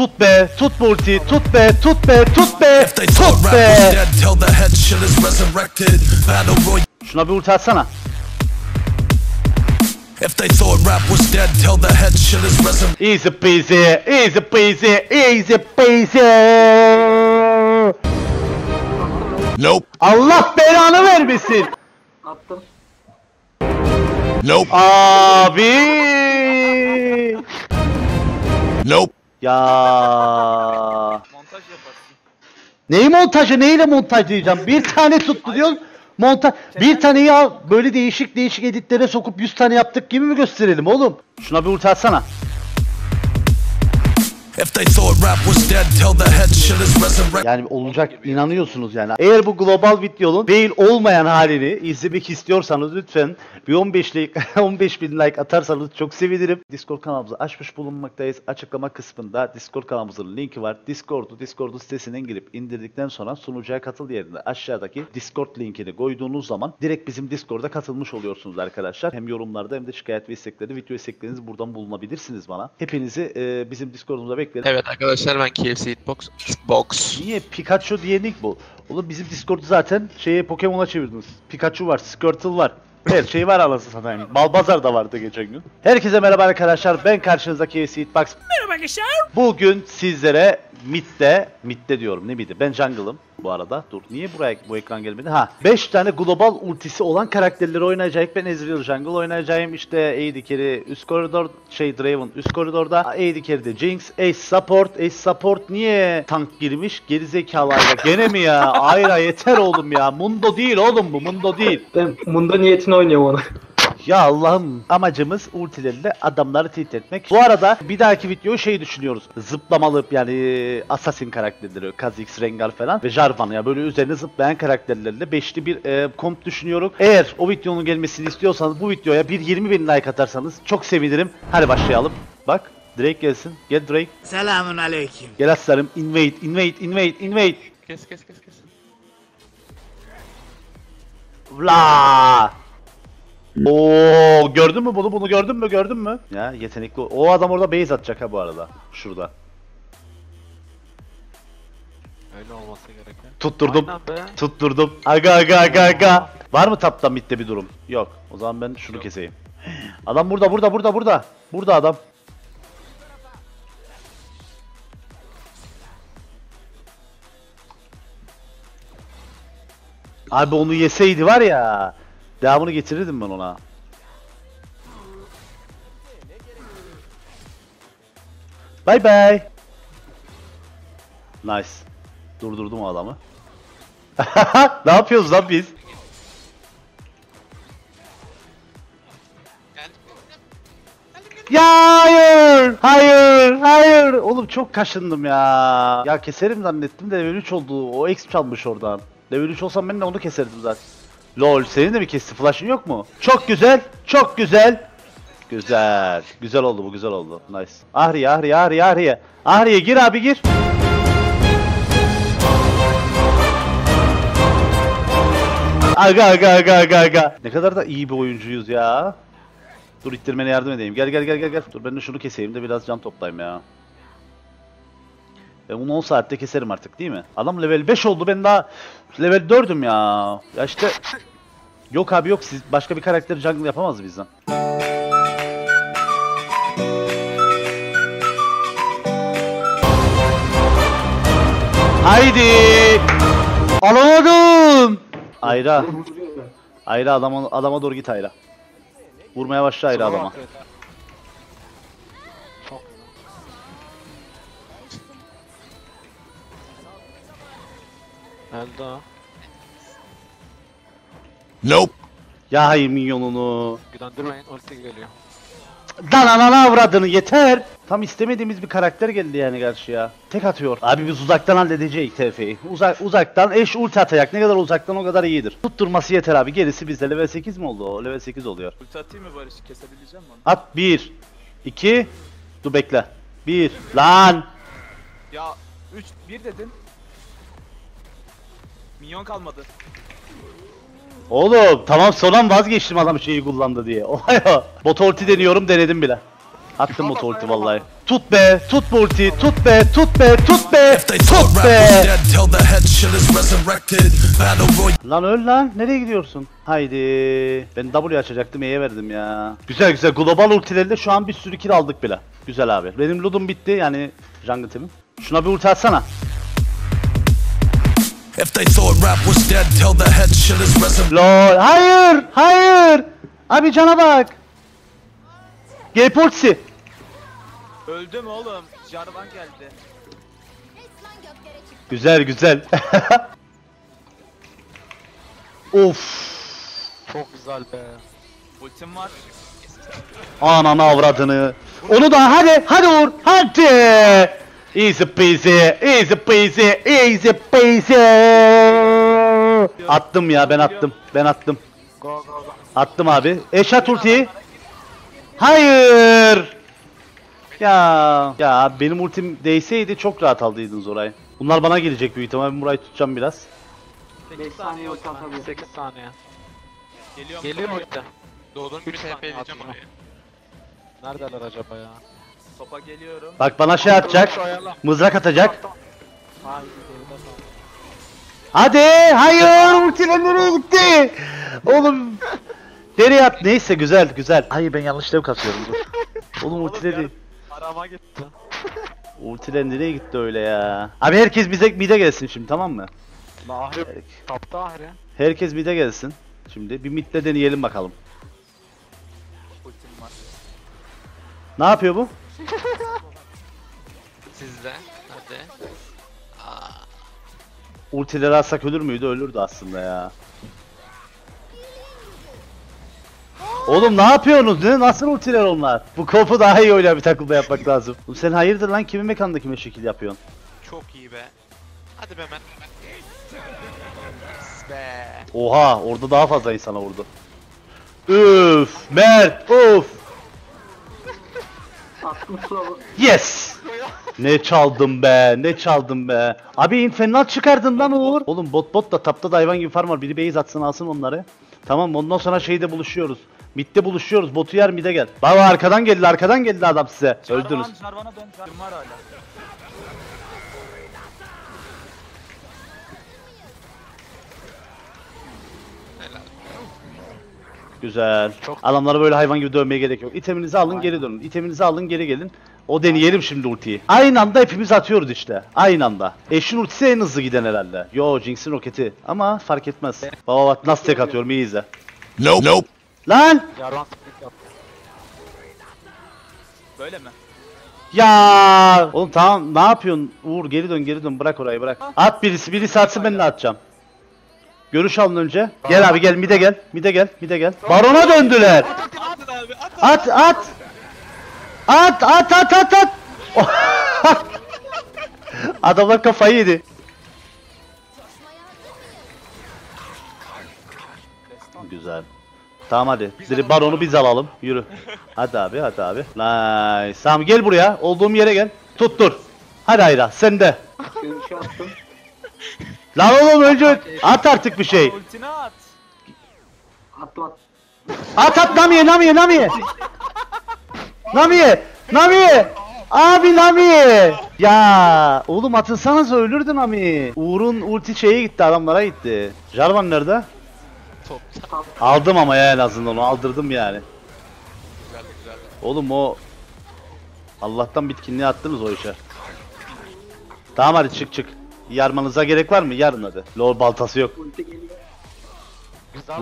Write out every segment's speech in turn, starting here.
Tut be, tut bu ultiyi, tut be, tut be, tut be, tut be. Şuna bir ulti atsana. Easy peasy, easy peasy, easy peasy. Nope. Allah belanı vermesin. Attım. Nope. Abi. Nope. Ya. Montaj yaparsın. Neyi montajı? Neyle montajlayacağım? Bir tane tuttu diyorsun. Montaj. Bir tane ya böyle değişik değişik editlere sokup 100 tane yaptık gibi mi gösterelim oğlum? Şuna bir ulti atsana. Yani olacak inanıyorsunuz yani. Eğer bu global videonun değil olmayan halini izlemek istiyorsanız lütfen bir 15 bin like atarsanız çok sevinirim. Discord kanalımızı açmış bulunmaktayız. Açıklama kısmında Discord kanalımızın linki var. Discord'u sitesinden girip indirdikten sonra sunucuya katıl yerine aşağıdaki Discord linkini koyduğunuz zaman direkt bizim Discord'a katılmış oluyorsunuz arkadaşlar. Hem yorumlarda hem de şikayet ve istekleri, video isteklerinizi buradan bulunabilirsiniz bana. Hepinizi bizim Discord'umuza beklerim. Evet arkadaşlar ben KFC Hitbox. Niye Pikachu diye nick bu? Oğlum bizim Discord'u zaten Pokemon'a çevirdiniz. Pikachu var, Squirtle var. Her şey var anasını satayım. Balbazar da vardı geçen gün. Herkese merhaba arkadaşlar. Ben karşınızdaki KFC Hitbox. Merhaba arkadaşlar. Bugün sizlere midde diyorum ne midi? Ben jungle'ım bu arada. Dur niye buraya bu ekran gelmedi? Ha 5 tane global ultisi olan karakterleri oynayacağım. Ben Ezreal jungle oynayacağım. İşte AD carry üst koridor, Draven üst koridorda. AD carry de Jinx, Ace support niye tank girmiş? Gerizekalılarla gene mi ya? Ayra yeter oğlum ya. Mundo değil oğlum bu. Mundo değil. Ben Mundo niyetine oynuyorum onu. Ya Allah'ım amacımız ultilerle adamları tehdit etmek. Bu arada bir dahaki videoyu düşünüyoruz. Zıplamalı yani assassin karakterleri, Kha'Zix, Rengar falan ve Jarvan ya böyle üzerine zıplayan karakterlerle beşli bir komp düşünüyorum. Eğer o videonun gelmesini istiyorsanız bu videoya bir 20.000 like atarsanız çok sevinirim. Hadi başlayalım. Bak Drake gelsin. Gel Drake. Selamun aleyküm. Gel aslanım. Invade. Kes. Vla. Oo gördün mü bunu gördün mü? Ya yetenekli. O adam orada base atacak ha bu arada. Şurada. Öyle olması gereken. Tutturdum. Aga. Var mı taptan midde bir durum? Yok. O zaman ben şunu keseyim. Adam burada. Burada adam. Abi onu yeseydi var ya. Devamını getirirdim ben ona. Bye. Nice. Durdurdum o adamı. Ne yapıyoruz lan biz? Ya hayır. Oğlum çok kaşındım ya. Ya keserim zannettim de level 3 oldu. O X çalmış oradan. Level 3 olsam ben de onu keserdim zaten. Lol senin de mi kesti? Flash'ın yok mu? Çok güzel. Güzel oldu bu, güzel oldu. Nice. Ahriye gir abi gir. Aga. Ne kadar da iyi bir oyuncuyuz ya. Dur ittirmene yardım edeyim. Gel. Dur ben de şunu keseyim de biraz can toplayayım ya. Ben bunu 10 saatte keserim artık değil mi? Adam level 5 oldu, ben daha level 4'üm ya. Ya işte yok abi yok, siz başka bir karakter jungle yapamaz bizden. Haydi! Alamadım! Ayra adama doğru git Ayra. Vurmaya başla Ayra adama. Öldü o. Nope. Ya hayır minyonunu. Döndürmeyin, ulti geliyor. Lan anana avradını yeter. Tam istemediğimiz bir karakter geldi yani karşıya. Tek atıyor. Abi biz uzaktan halledeceğiz TF'yi. Uzaktan eş ulti atacak. Ne kadar uzaktan o kadar iyidir. Tutturması yeter abi. Gerisi bizde. Level 8 mi oldu o? Level 8 oluyor. Ulti atayım mı Barış? Kesebileceğim mi onu? At 1 2. Dur bekle. 1 lan. Ya 1 dedin. Minyon kalmadı. Oğlum tamam, son an vazgeçtim adam şeyi kullandı diye. Olay o. Bot ulti deniyorum, denedim bile. Attım bu ulti vallahi. Tut be, tut bu ulti, tut be, tut be, tut be, If they thought tut rap was be. dead, tell the head shit is resurrected. Battle Royale. Lan öl lan, nereye gidiyorsun? Haydi. Ben W açacaktım, E'ye verdim ya. Güzel güzel, global ultilerinde şu an bir sürü kill aldık bile. Güzel abi. Benim loot'um bitti yani jungle team'im. Şuna bir ulti atsana. If they thought rap was dead, tell the head shit is resurrected. LOL. Hayır, hayır. Abi cana bak. G-Portsi. Öldüm oğlum. Jarvan geldi. Güzel güzel. Of. Çok güzel be. Ultim var. Ananı avradını. Onu da hadi Uğur hadi. Easy peasy, easy peasy, easy peasy. Attım ya, ben attım. Go go go. Attım abi. Eşat ultiyi. Hayır. Ya benim ultim değseydi çok rahat aldıydınız orayı. Bunlar bana gelecek büyük ihtimalle, ben burayı tutacağım biraz. 8 saniye ulti atabilir. 8 saniye. Geliyorum. Geliyor ulti. Doğduğun bir TP edeceğim atma. oraya. Neredeler acaba ya? Topa geliyorum. Bak bana şey atacak. Mızrak atacak. Hayır, geride kal. Hadi. Hayır. Ultiler nereye gitti? Oğlum. Nereye at? Neyse güzel. Hayır ben yanlış dev kasıyorum dur. Oğlum ultileri. Arama gitti. Ultiler nereye gitti öyle ya? Abi herkes bize mide gelsin şimdi, tamam mı? Ahri. Tapta Ahri. Herkes mide gelsin. Şimdi bir midle deneyelim bakalım. Ultim var. Ne yapıyor bu? Sizde. Hadi. Ultileri atsak ölür müydü? Ölürdü aslında ya. Oğlum ne yapıyorsunuz? Ne? Nasıl ultiler onlar? Bu kopu daha iyi oynayan bir takımda yapmak lazım. Oğlum sen hayırdır lan, kimin mekanda kime şekil yapıyorsun? Çok iyi be. Hadi be Mert. Be. Oha, orada daha fazla insana vurdu. Üf, Mert, of. Yes. Ne çaldım be. Abi infernal çıkardın lan Uğur. Oğlum bot da tapta da hayvan gibi farm var. Biri base atsın alsın onları. Tamam, ondan sonra şeyde buluşuyoruz. Mid'de buluşuyoruz. Botu yer mid'e gel. Baba arkadan geldi adam size. Öldünüz. Jarvan'a dön. Jarvan var hala. Güzel. Adamları böyle hayvan gibi dövmeye gerek yok. İteminizi alın geri dönün. İteminizi alın geri gelin. O deneyelim şimdi ultiyi. Aynı anda hepimiz atıyoruz işte. Aynı anda. Eşin ultisi en hızlı giden herhalde. Yo, Jinx'in roketi. Ama fark etmez. Baba bak nasıl tek atıyorum, iyi izle. Nope. Lan! Jarvan split yaptı. Böyle mi? Ya! Oğlum tamam, ne yapıyorsun? Uğur geri dön bırak orayı bırak. At birisi atsın, ben de atacağım. Görüş alın önce. Gel abi gel, mide gel. Barona döndüler. At. Adamlar kafayı yedi. Güzel. Tamam hadi. Direkt baronu biz alalım. Yürü. Hadi abi. Nice. Tamam gel buraya. Olduğum yere gel. Tuttur. Hadi Ayra sen de. Lan oğlum önce at artık bir şey. Ultini at. At Nami'ye. Abi Nami'ye. Ya oğlum atılsanız ölürdün Nami. Uğur'un ulti şeye gitti, adamlara gitti. Jarvan nerede? Aldım ama ya, en azından onu aldırdım yani. Güzel. Oğlum o Allah'tan bitkinliği attınız o işe. Tamam hadi çık. Yarmanıza gerek var mı? Yarın hadi. Lol baltası yok. Güzel.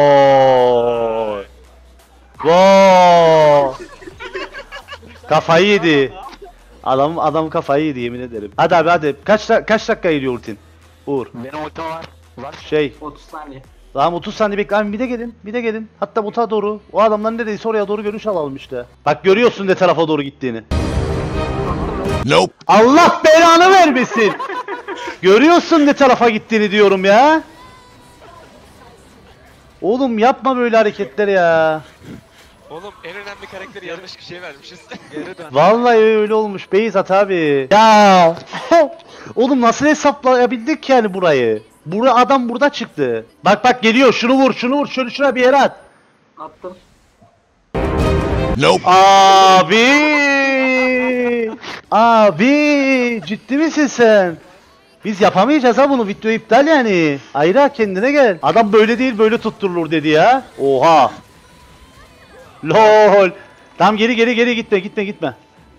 Vay. Kafayı yedi. Adam kafayı yedi yemin ederim. Hadi abi hadi. Kaç dakika gidiyor ultin? Uğur. Benim ultim var. Şey. 30 saniye. Tamam 30 saniye bekle abi, bir de gelin. Hatta bota doğru. O adamlar neredeyse oraya doğru görüş alalım işte. Bak görüyorsun ne tarafa doğru gittiğini. Nope. Allah belanı vermesin. Görüyorsun ne tarafa gittiğini diyorum ya. Oğlum yapma böyle hareketler ya. Oğlum en önemli karakteri yanlış kişiye vermişiz. Geri dön. Vallahi öyle olmuş. Beyz at abi. Ya. Oğlum nasıl hesaplayabildik yani burayı? Adam burada çıktı. Bak geliyor. Şunu vur. Şuna bir yere at. Attım. Nope. Abi ciddi misin sen? Biz yapamayacağız ha bunu, video iptal yani. Ayra kendine gel. Adam böyle değil böyle tutturulur dedi ya. Oha. Lol. Tamam geri gitme.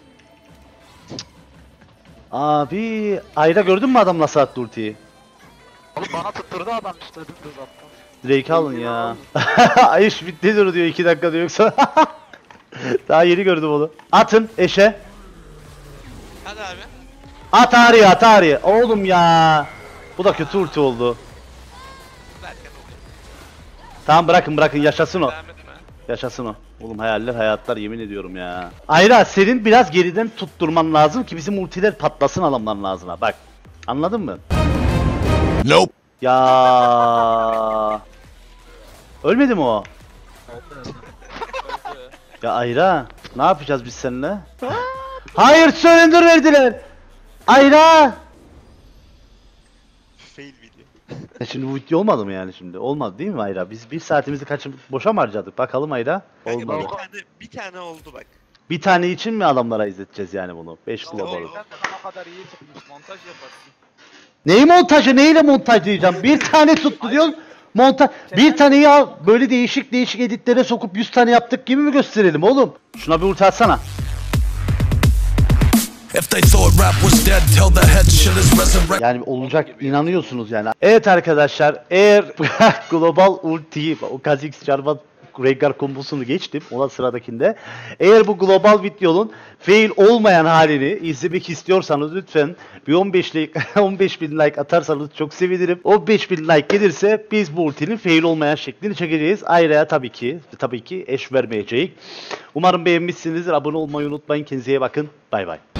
Abi Ayra gördün mü adam nasıl attı ultiyi? Oğlum bana tutturdu adam işte dümdüz attı. Drake alın ya. Ay iş bitti dur diyor 2 dakika diyor yoksa. Daha yeni gördüm onu. Atın eşe. Hadi abi. At Ağrı'ya. Oğlum ya. Bu da kötü ulti oldu. Berken oluyor. Tamam bırakın yaşasın o. Devam etme. Yaşasın o. Oğlum hayaller hayatlar yemin ediyorum ya. Ayra senin biraz geriden tutturman lazım ki bizim ultiler patlasın adamların ağzına bak. Anladın mı? Nope. Ya. Ölmedi mi o? Ya Ayra ne yapacağız biz seninle? Hayır surrender verdiler. Ayra. Fail video. Şimdi bu video olmadı mı yani şimdi? Olmadı değil mi Ayra? Biz 1 saatimizi kaçıp boşa mı harcadık? Bakalım Ayra. Kanka Olmadı. bir tane oldu bak. Bir tane için mi adamlara izleteceğiz yani bunu? 5 Oldu. global. Sen de o kadar iyi çıkmış. Montaj yaparsın. Neyi montajı? Neyle montajlayacağım? Bir tane tuttu diyorsun. Montaj. Bir taneyi al. Böyle değişik editlere sokup 100 tane yaptık gibi mi gösterelim oğlum? Şuna bir ulti atsana. If they thought rap was dead, tell the head shit is resurrected. Yani olacak inanıyorsunuz yani. Evet arkadaşlar eğer global ultiyi o Kha'Zix Jarvan Rengar kombosunu geçtim ona sıradakinde. Eğer bu global videonun fail olmayan halini izlemek istiyorsanız lütfen bir 15.000 like atarsanız çok sevinirim. 15.000 like gelirse biz bu ultinin fail olmayan şeklini çekeceğiz. Ayrıca tabii ki eş vermeyeceğiz. Umarım beğenmişsinizdir. Abone olmayı unutmayın. Kendinize iyi bakın. Bay bay.